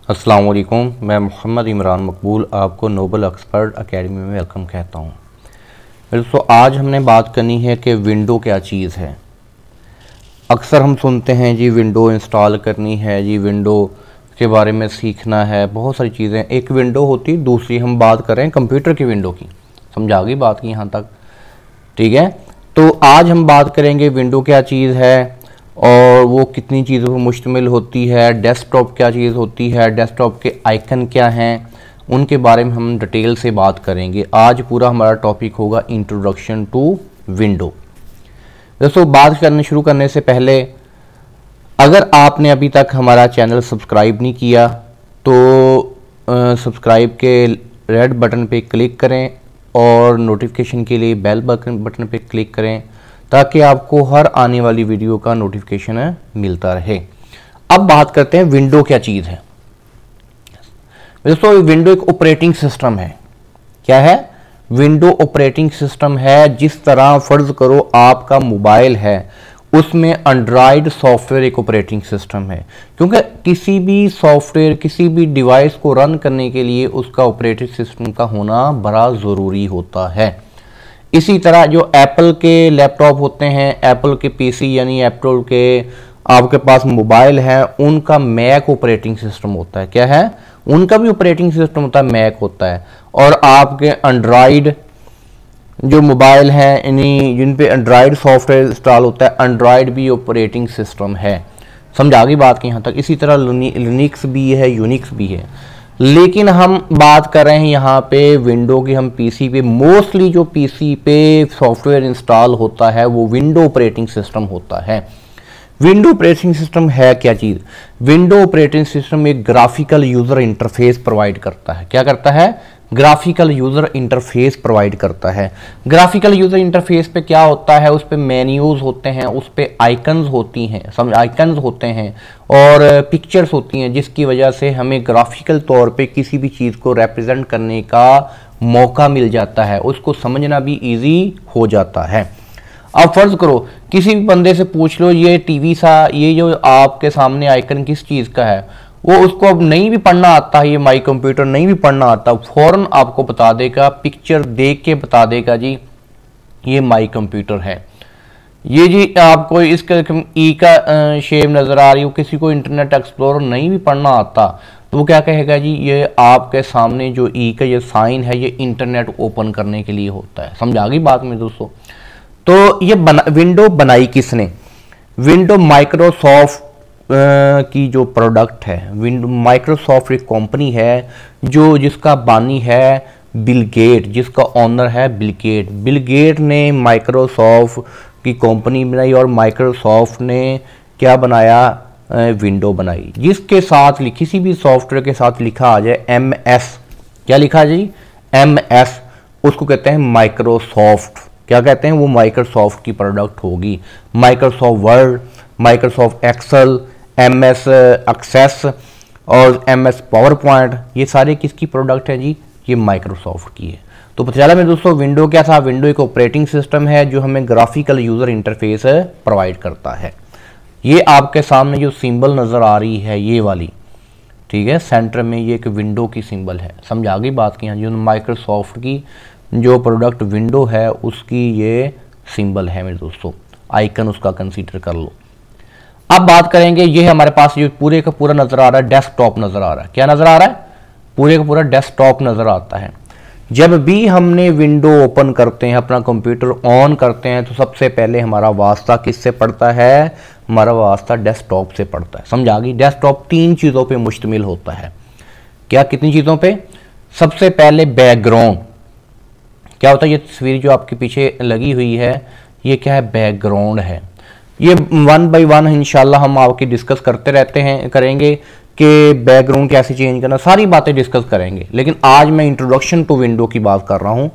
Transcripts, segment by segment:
अस्सलाम वालेकुम, मैं मोहम्मद इमरान मकबूल आपको नोबल एक्सपर्ट एकेडमी में वेलकम कहता हूँ। दोस्तों, आज हमने बात करनी है कि विंडो क्या चीज़ है। अक्सर हम सुनते हैं जी विंडो इंस्टॉल करनी है, जी विंडो के बारे में सीखना है, बहुत सारी चीज़ें। एक विंडो होती, दूसरी हम बात करें कंप्यूटर की विंडो की। समझा गई बात की यहाँ तक? ठीक है, तो आज हम बात करेंगे विंडो क्या चीज़ है और वो कितनी चीज़ों पर मुश्तमिल होती है, डेस्कटॉप क्या चीज़ होती है, डेस्कटॉप के आइकन क्या हैं, उनके बारे में हम डिटेल से बात करेंगे। आज पूरा हमारा टॉपिक होगा इंट्रोडक्शन टू विंडो। दोस्तों, बात करने शुरू करने से पहले अगर आपने अभी तक हमारा चैनल सब्सक्राइब नहीं किया तो सब्सक्राइब के रेड बटन पे क्लिक करें और नोटिफिकेशन के लिए बेल बटन पे क्लिक करें ताकि आपको हर आने वाली वीडियो का नोटिफिकेशन मिलता रहे। अब बात करते हैं विंडो क्या चीज़ है। दोस्तों, विंडो एक ऑपरेटिंग सिस्टम है। क्या है? विंडो ऑपरेटिंग सिस्टम है। जिस तरह फर्ज करो आपका मोबाइल है, उसमें एंड्रॉयड सॉफ्टवेयर एक ऑपरेटिंग सिस्टम है, क्योंकि किसी भी सॉफ्टवेयर किसी भी डिवाइस को रन करने के लिए उसका ऑपरेटिंग सिस्टम का होना बड़ा ज़रूरी होता है। इसी तरह जो एप्पल के लैपटॉप होते हैं, एप्पल के पीसी यानी एप्पल के आपके पास मोबाइल है, उनका मैक ऑपरेटिंग सिस्टम होता है। क्या है? उनका भी ऑपरेटिंग सिस्टम होता है, मैक होता है। और आपके एंड्रॉयड जो मोबाइल हैं, इन्हीं जिन पे एंड्रॉयड सॉफ्टवेयर इंस्टॉल होता है, एंड्रॉयड भी ऑपरेटिंग सिस्टम है। समझा गई बात की यहाँ तक? इसी तरह लिनक्स भी है, यूनिक्स भी है। लेकिन हम बात कर रहे हैं यहाँ पे विंडो की। हम पीसी पे मोस्टली जो पीसी पे सॉफ्टवेयर इंस्टॉल होता है वो विंडो ऑपरेटिंग सिस्टम होता है। विंडो ऑपरेटिंग सिस्टम है क्या चीज़? विंडो ऑपरेटिंग सिस्टम एक ग्राफिकल यूज़र इंटरफेस प्रोवाइड करता है। क्या करता है? ग्राफिकल यूज़र इंटरफेस प्रोवाइड करता है। ग्राफिकल यूज़र इंटरफेस पे क्या होता है? उस पे मेन्यूज़ होते हैं, उस पे आइकन्स होती हैं, आइकन्स होते हैं और पिक्चर्स होती हैं, जिसकी वजह से हमें ग्राफिकल तौर पे किसी भी चीज़ को रिप्रेजेंट करने का मौका मिल जाता है, उसको समझना भी ईजी हो जाता है। अब फर्ज करो किसी भी बंदे से पूछ लो ये टीवी सा, ये जो आपके सामने आइकन किस चीज़ का है, वो उसको अब नहीं भी पढ़ना आता है, ये माई कंप्यूटर नहीं भी पढ़ना आता, फौरन आपको बता देगा, पिक्चर देख के बता देगा जी ये माई कंप्यूटर है। ये जी आपको इसका ई का शेप नज़र आ रही हो, किसी को इंटरनेट एक्सप्लोरर नहीं भी पढ़ना आता तो वो क्या कहेगा जी ये आपके सामने जो ई का ये साइन है ये इंटरनेट ओपन करने के लिए होता है। समझा गई बात में दोस्तों? तो ये विंडो बनाई किसने? विंडो माइक्रोसॉफ्ट की जो प्रोडक्ट है। विंडो माइक्रोसॉफ्ट एक कंपनी है जिसका बानी है बिल गेट, जिसका ओनर है बिल गेट। बिल गेट ने माइक्रोसॉफ्ट की कंपनी बनाई और माइक्रोसॉफ्ट ने क्या बनाया? विंडो बनाई, जिसके साथ किसी भी सॉफ्टवेयर के साथ लिखा आ जाए MS। क्या लिखा जी? MS। उसको कहते हैं माइक्रोसॉफ्ट। क्या कहते हैं? वो माइक्रोसॉफ्ट की प्रोडक्ट होगी। Microsoft Word, Microsoft Excel, MS Access और MS पावर पॉइंट, ये सारे किसकी प्रोडक्ट है जी? ये माइक्रोसॉफ्ट की है। तो पता चला में दोस्तों विंडो क्या था? विंडो एक ऑपरेटिंग सिस्टम है जो हमें ग्राफिकल यूज़र इंटरफेस प्रोवाइड करता है। ये आपके सामने जो सिंबल नज़र आ रही है ये वाली, ठीक है, सेंटर में ये एक विंडो की सिंबल है। समझ आ गई बात की? यहाँ जो माइक्रोसॉफ्ट की जो प्रोडक्ट विंडो है उसकी ये सिंबल है मेरे दोस्तों, आइकन उसका कंसीडर कर लो। अब बात करेंगे, ये हमारे पास जो पूरे का पूरा नज़र आ रहा है, डेस्कटॉप नज़र आ रहा है। क्या नज़र आ रहा है? पूरे का पूरा डेस्कटॉप नज़र आता है। जब भी हमने विंडो ओपन करते हैं, अपना कंप्यूटर ऑन करते हैं, तो सबसे पहले हमारा वास्ता किससे पड़ता है? हमारा वास्ता डेस्कटॉप से पड़ता है। समझ आ गई? डेस्कटॉप 3 चीज़ों पे मुश्तमिल होता है। क्या? कितनी चीज़ों पे? सबसे पहले बैकग्राउंड। क्या होता है? ये तस्वीर जो आपके पीछे लगी हुई है ये क्या है? बैकग्राउंड है। ये 1 बाय 1 इंशाल्लाह हम आपकी डिस्कस करते रहते हैं, करेंगे कि बैकग्राउंड कैसे चेंज करना, सारी बातें डिस्कस करेंगे। लेकिन आज मैं इंट्रोडक्शन टू विंडो की बात कर रहा हूँ।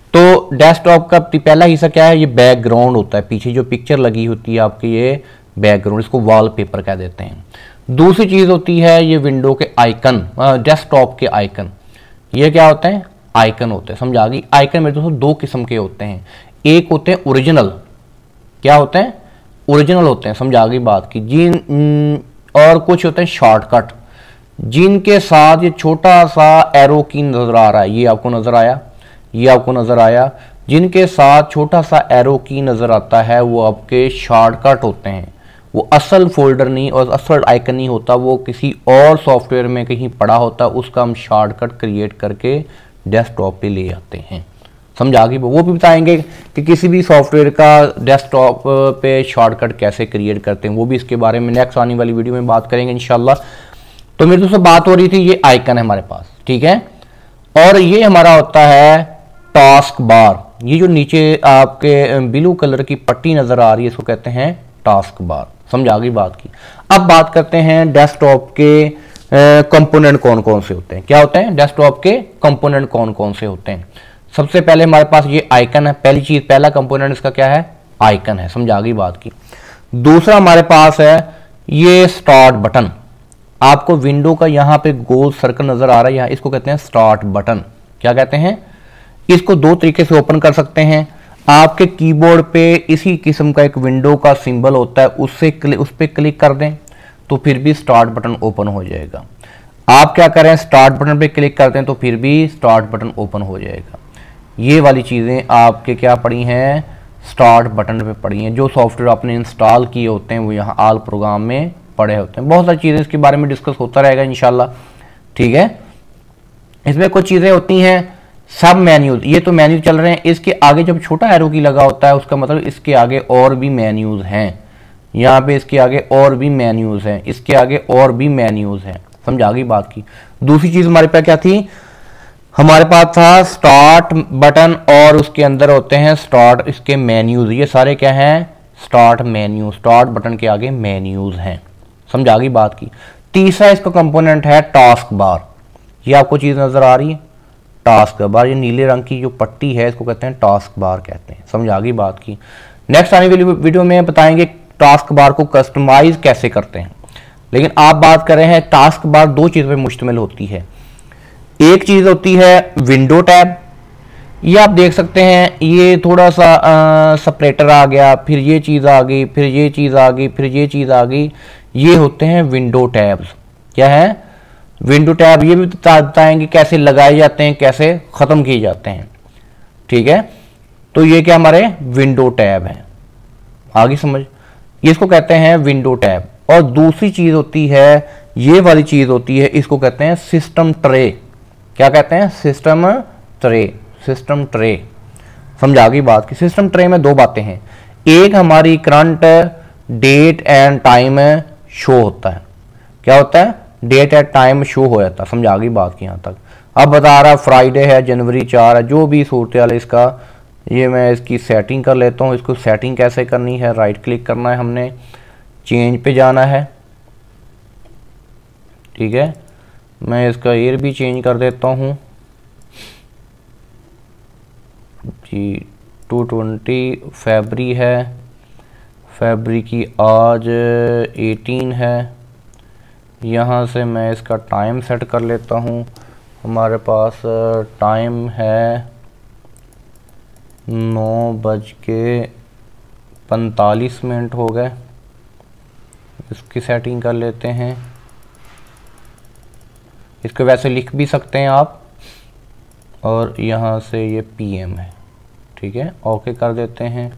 तो डेस्कटॉप का पहला हिस्सा क्या है? ये बैकग्राउंड होता है। पीछे जो पिक्चर लगी होती है आपकी, ये बैकग्राउंड, इसको वॉलपेपर कह देते हैं। दूसरी चीज़ होती है ये विंडो के आइकन, डेस्कटॉप के आइकन। ये क्या होते हैं? आइकन होते हैं। समझ आ गई? आइकन मेरे दोस्तों 2 किस्म के होते हैं। एक होते हैं ओरिजिनल। क्या होते हैं? ओरिजिनल होते हैं। समझ आ गई बात की? और कुछ होते हैं शॉर्टकट। जिनके साथ ये छोटा सा एरो की नजर आ रहा है, ये आपको नजर आया, ये आपको नजर आया, जिनके साथ छोटा सा एरो की नजर आता है वो आपके शॉर्टकट होते हैं। वो असल फोल्डर नहीं और असल आइकन नहीं होता, वो किसी और सॉफ्टवेयर में कहीं पड़ा होता है, उसका हम शॉर्टकट क्रिएट करके डेस्कटॉप पे ले आते हैं। समझा गई? वो भी बताएंगे कि किसी भी सॉफ्टवेयर का डेस्कटॉप पे शॉर्टकट कैसे क्रिएट करते हैं, वो भी इसके बारे में नेक्स्ट आने वाली वीडियो में बात करेंगे इंशाल्लाह। तो मेरे दोस्तों बात हो रही थी, ये आइकन है हमारे पास, ठीक है, और ये हमारा होता है टास्क बार। ये जो नीचे आपके ब्लू कलर की पट्टी नजर आ रही है इसको कहते हैं टास्क बार। समझा गई बात की? अब बात करते हैं डेस्कटॉप के कंपोनेंट कौन कौन से होते हैं। क्या होते हैं डेस्कटॉप के कंपोनेंट कौन कौन से होते हैं? सबसे पहले हमारे पास ये आइकन है, पहली चीज, पहला कंपोनेंट इसका क्या है? आइकन है। समझा गई बात की? दूसरा हमारे पास है ये स्टार्ट बटन। आपको विंडो का यहां पे गोल सर्कल नजर आ रहा है, यहां इसको कहते हैं स्टार्ट बटन। क्या कहते हैं? इसको दो तरीके से ओपन कर सकते हैं। आपके कीबोर्ड पे इसी किस्म का एक विंडो का सिंबल होता है, उस पर क्लिक कर दें तो फिर भी स्टार्ट बटन ओपन हो जाएगा। आप क्या करें, स्टार्ट बटन पे क्लिक करते हैं तो फिर भी स्टार्ट बटन ओपन हो जाएगा। ये वाली चीज़ें आपके क्या पड़ी हैं? स्टार्ट बटन पे पड़ी हैं। जो सॉफ्टवेयर आपने इंस्टॉल किए होते हैं वो यहाँ आल प्रोग्राम में पड़े होते हैं। बहुत सारी चीज़ें इसके बारे में डिस्कस होता रहेगा इंशाल्लाह, ठीक है। इसमें कुछ चीज़ें होती हैं सब मेन्यूज, ये तो मेन्यू चल रहे हैं, इसके आगे जब छोटा एरो की लगा होता है उसका मतलब इसके आगे और भी मेन्यूज हैं। यहाँ पे इसके आगे और भी मेन्यूज हैं, इसके आगे और भी मेन्यूज हैं। समझा गई बात की? दूसरी चीज हमारे पास क्या थी? हमारे पास था स्टार्ट बटन और उसके अंदर होते हैं स्टार्ट इसके मेन्यूज। ये सारे क्या हैं? Start menu. स्टार्ट बटन के आगे मेन्यूज हैं। समझा गई बात की? तीसरा इसका कंपोनेंट है टास्क बार। ये आपको चीज नजर आ रही है, टास्क बार। ये नीले रंग की जो पट्टी है इसको कहते हैं टास्क बार कहते हैं। समझा गई बात की? नेक्स्ट आने वाली वीडियो में बताएंगे टास्क बार को कस्टमाइज कैसे करते हैं। लेकिन आप बात कर रहे हैं टास्क बार दो चीज़ पे मुश्तमिल होती है। एक चीज़ होती है विंडो टैब, ये आप देख सकते हैं, ये थोड़ा सा सेपरेटर आ गया, फिर ये चीज़ आ गई, फिर ये चीज़ आ गई, फिर ये चीज़ आ गई, ये होते हैं विंडो टैब्स। क्या है? Window tab. ये भी बताएंगे कैसे लगाए जाते हैं, कैसे ख़त्म किए जाते हैं, ठीक है। तो ये क्या हमारे विंडो टैब हैं, आगे समझ। ये इसको कहते हैं विंडो टैब। और दूसरी चीज़ होती है, ये वाली चीज़ होती है, इसको कहते हैं सिस्टम ट्रे। क्या कहते हैं? System tray. System tray. समझा गई बात की? सिस्टम ट्रे में दो बातें हैं। एक हमारी current date and time show होता है। क्या होता है? डेट एंड टाइम शो हो जाता है। समझा गई बात की? यहाँ तक अब बता रहा फ्राइडे है, जनवरी 4 है, जो भी सूरत है इसका। ये मैं इसकी सेटिंग कर लेता हूँ। इसको सेटिंग कैसे करनी है? राइट क्लिक करना है, हमने चेंज पे जाना है, ठीक है। मैं इसका ईयर भी चेंज कर देता हूँ जी। 220 फरवरी है, फरवरी की आज 18 है। यहाँ से मैं इसका टाइम सेट कर लेता हूँ। हमारे पास टाइम है 9:45 हो गए। इसकी सेटिंग कर लेते हैं। इसको वैसे लिख भी सकते हैं आप, और यहाँ से ये PM है, ठीक है। ओके कर देते हैं,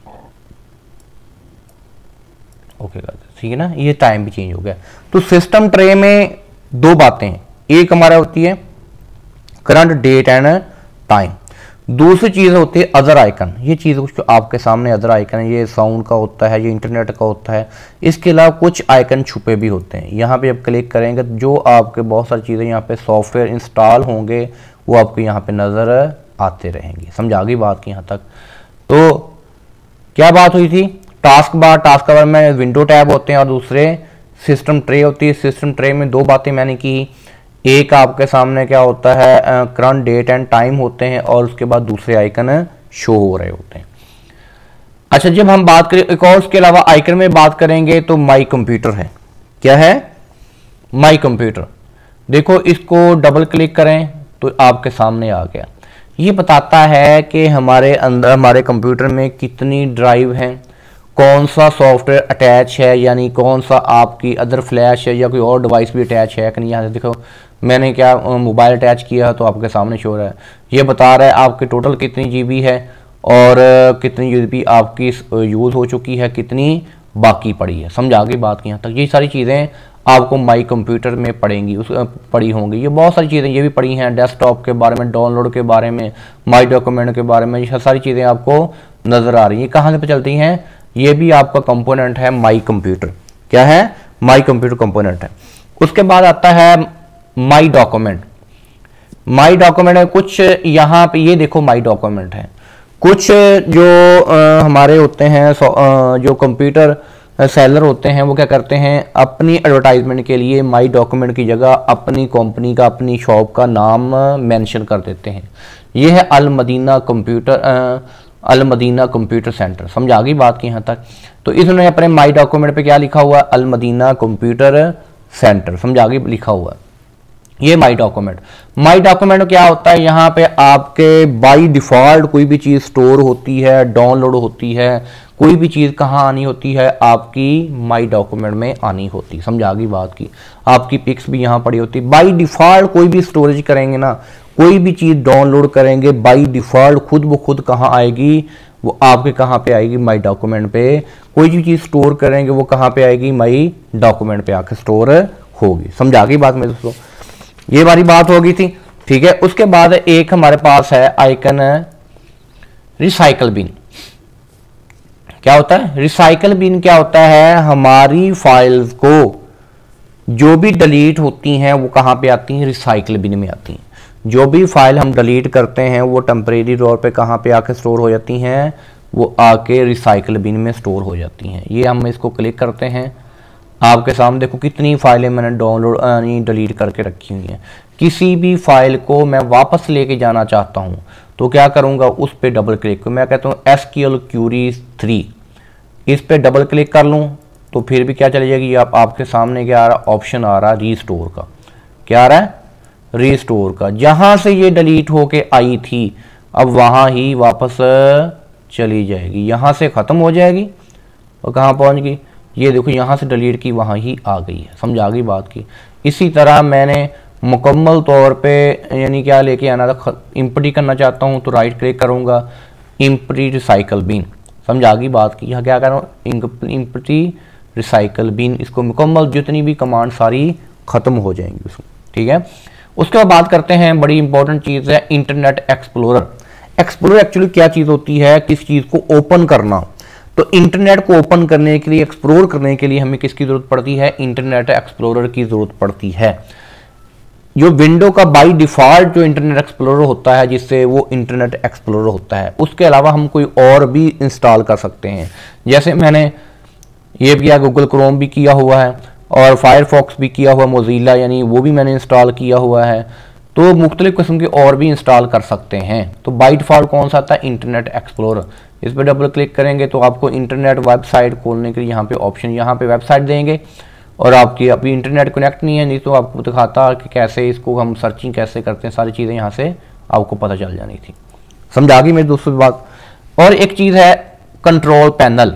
ओके कर देते, ठीक है ना। ये टाइम भी चेंज हो गया। तो सिस्टम ट्रे में दो बातें हैं। एक हमारा होती है करंट डेट एंड टाइम, दूसरी चीज़ होती है अदर आइकन। ये चीज़ जो आपके सामने अदर आइकन है, ये साउंड का होता है, ये इंटरनेट का होता है। इसके अलावा कुछ आइकन छुपे भी होते हैं। यहाँ पे जब क्लिक करेंगे जो आपके बहुत सारी चीज़ें यहाँ पे सॉफ्टवेयर इंस्टॉल होंगे वो आपको यहाँ पे नज़र आते रहेंगे। समझा गई बात की? यहाँ तक तो क्या बात हुई थी? Task bar. टास्क बार में विंडो टैब होते हैं और दूसरे सिस्टम ट्रे होती है। सिस्टम ट्रे में दो बातें मैंने की। एक आपके सामने क्या होता है, करंट डेट एंड टाइम होते हैं, और उसके बाद दूसरे आइकन शो हो रहे होते हैं। अच्छा, जब हम बात करें एक और उसके अलावा आइकन में बात करेंगे तो माई कंप्यूटर है। क्या है? My computer. देखो, इसको डबल क्लिक करें तो आपके सामने आ गया। ये बताता है कि हमारे अंदर, हमारे कंप्यूटर में कितनी ड्राइव हैं, कौन सा सॉफ्टवेयर अटैच है, यानी कौन सा आपकी अदर फ्लैश है या कोई और डिवाइस भी अटैच है कि नहीं। यहाँ से देखो मैंने क्या मोबाइल अटैच किया तो आपके सामने शो रहा है, ये बता रहा है आपके टोटल कितनी जीबी है और कितनी जीबी आपकी यूज़ हो चुकी है, कितनी बाकी पड़ी है। समझ आ गई बात की यहाँ तक। ये सारी चीज़ें आपको माई कंप्यूटर में पढ़ेंगी, पढ़ी होंगी। ये बहुत सारी चीज़ें ये भी पढ़ी हैं, डेस्कटॉप के बारे में, डाउनलोड के बारे में, माई डॉक्यूमेंट के बारे में, ये सारी चीज़ें आपको नज़र आ रही हैं। कहाँ से पे चलती हैं, ये भी आपका कंपोनेंट है माई कंप्यूटर। क्या है, माई कंप्यूटर कंपोनेंट है। उसके बाद आता है माई डॉक्यूमेंट। माई डॉक्यूमेंट है कुछ यहाँ पे, ये देखो माई डॉक्यूमेंट है। कुछ जो हमारे होते हैं जो कंप्यूटर सेलर होते हैं वो क्या करते हैं, अपनी एडवर्टाइजमेंट के लिए माई डॉक्यूमेंट की जगह अपनी कंपनी का, अपनी शॉप का नाम मेंशन कर देते हैं। ये है अल मदीना कंप्यूटर सेंटर। समझ आ गई बात की यहाँ तक। तो इसने अपने माई डॉक्यूमेंट पे क्या लिखा हुआ है, अल मदीना कंप्यूटर सेंटर। समझ आ गई, लिखा हुआ है ये माई डॉक्यूमेंट। माई डॉक्यूमेंट क्या होता है, यहाँ पे आपके बाय डिफॉल्ट कोई भी चीज़ स्टोर होती है, डाउनलोड होती है, कोई भी चीज़ कहाँ आनी होती है, आपकी माई डॉक्यूमेंट में आनी होती। समझ आ गई बात की। आपकी पिक्स भी यहाँ पड़ी होती। बाय डिफॉल्ट कोई भी स्टोरेज करेंगे ना, कोई भी चीज़ डाउनलोड करेंगे, बाय डिफॉल्ट खुद ब खुद कहाँ आएगी, वो आपके कहाँ पे आएगी, माई डॉक्यूमेंट पे। कोई भी चीज़ स्टोर करेंगे वो कहाँ पे आएगी, माई डॉक्यूमेंट पे आके स्टोर होगी। समझ आ गई बात मेरे दोस्तों, ये वाली बात होगी थी। ठीक है, उसके बाद एक हमारे पास है आइकन रिसाइकल बिन। क्या होता है रिसाइकल बिन, क्या होता है, हमारी फाइल्स को जो भी डिलीट होती हैं वो कहाँ पे आती हैं, रिसाइकल बिन में आती हैं। जो भी फाइल हम डिलीट करते हैं वो टेम्परेरी तौर पे कहाँ पे आके स्टोर हो जाती हैं, वो आके रिसाइकल बिन में स्टोर हो जाती हैं। ये हम इसको क्लिक करते हैं, आपके सामने देखो कितनी फाइलें मैंने डाउनलोड डिलीट करके रखी हुई हैं। किसी भी फाइल को मैं वापस लेके जाना चाहता हूँ तो क्या करूँगा, उस पर डबल क्लिक, मैं कहता हूँ SQL क्यूरी 3, इस पर डबल क्लिक कर लूँ तो फिर भी क्या चली जाएगी, आपके सामने क्या आ रहा, ऑप्शन आ रहा रीस्टोर का। क्या आ रहा है, रीस्टोर का। जहाँ से ये डिलीट होके आई थी अब वहाँ ही वापस चली जाएगी, यहाँ से ख़त्म हो जाएगी और कहाँ पहुँच गई, ये देखो यहाँ से डिलीट की वहाँ ही आ गई है। समझ आ गई बात की। इसी तरह मैंने मुकम्मल तौर पे यानी क्या लेके आना था, इम्पटी करना चाहता हूँ तो राइट क्लिक करूँगा, इम्पटी रिसाइकल बिन। समझ आ गई बात की। यहाँ क्या कर रहा हूँ, इम्पटी रिसाइकल बिन, इसको मुकम्मल जितनी भी कमांड सारी ख़त्म हो जाएंगी उसमें। ठीक है, उसके बाद बात करते हैं बड़ी इंपॉर्टेंट चीज़ है इंटरनेट एक्सप्लोरर। एक्सप्लोरर एक्चुअली क्या चीज़ होती है, किस चीज़ को ओपन करना। तो इंटरनेट को ओपन करने के लिए, एक्सप्लोर करने के लिए हमें किसकी ज़रूरत पड़ती है, इंटरनेट एक्सप्लोरर की ज़रूरत पड़ती है। जो विंडो का बाय डिफ़ॉल्ट जो इंटरनेट एक्सप्लोरर होता है, जिससे वो इंटरनेट एक्सप्लोरर होता है, उसके अलावा हम कोई और भी इंस्टॉल कर सकते हैं। जैसे मैंने ये किया, गूगल क्रोम भी किया हुआ है और फायरफॉक्स भी किया हुआ, मोज़िला यानी वो भी मैंने इंस्टॉल किया हुआ है। तो मुख्तलिफ किस्म के और भी इंस्टॉल कर सकते हैं। तो बाय डिफ़ॉल्ट कौन सा आता है, इंटरनेट एक्सप्लोरर। इस पर डबल क्लिक करेंगे तो आपको इंटरनेट वेबसाइट खोलने के लिए यहाँ पे ऑप्शन, यहाँ पे वेबसाइट देंगे और आपकी अभी इंटरनेट कनेक्ट नहीं है, नहीं तो आपको दिखाता कि कैसे इसको हम सर्चिंग कैसे करते हैं, सारी चीज़ें यहाँ से आपको पता चल जानी थी। समझ आ गई मेरी दोस्तों बात। और एक चीज़ है कंट्रोल पैनल।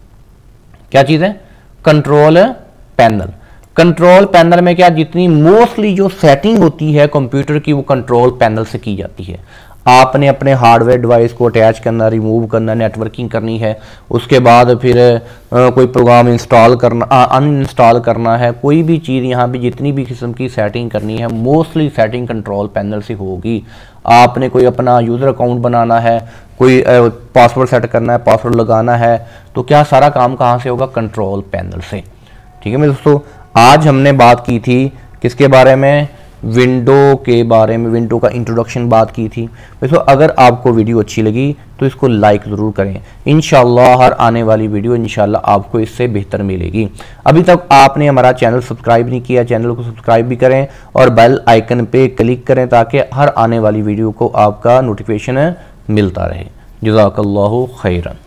क्या चीज़ है, कंट्रोल पैनल। कंट्रोल पैनल में क्या, जितनी मोस्टली जो सेटिंग होती है कंप्यूटर की वो कंट्रोल पैनल से की जाती है। आपने अपने हार्डवेयर डिवाइस को अटैच करना, रिमूव करना, नेटवर्किंग करनी है, उसके बाद फिर कोई प्रोग्राम इंस्टॉल करना, अनइंस्टॉल करना है, कोई भी चीज़ यहाँ पे जितनी भी किस्म की सेटिंग करनी है मोस्टली सेटिंग कंट्रोल पैनल से होगी। आपने कोई अपना यूज़र अकाउंट बनाना है, कोई पासवर्ड सेट करना है, पासवर्ड लगाना है, तो क्या सारा काम कहाँ से होगा, कंट्रोल पैनल से। ठीक है मेरे दोस्तों, आज हमने बात की थी किसके बारे में, विंडो के बारे में, विंडो का इंट्रोडक्शन बात की थी। दोस्तों अगर आपको वीडियो अच्छी लगी तो इसको लाइक ज़रूर करें। इंशाल्लाह हर आने वाली वीडियो इंशाल्लाह आपको इससे बेहतर मिलेगी। अभी तक आपने हमारा चैनल सब्सक्राइब नहीं किया, चैनल को सब्सक्राइब भी करें और बेल आइकन पे क्लिक करें ताकि हर आने वाली वीडियो को आपका नोटिफिकेशन मिलता रहे। जज़ाकल्लाहु खैरन।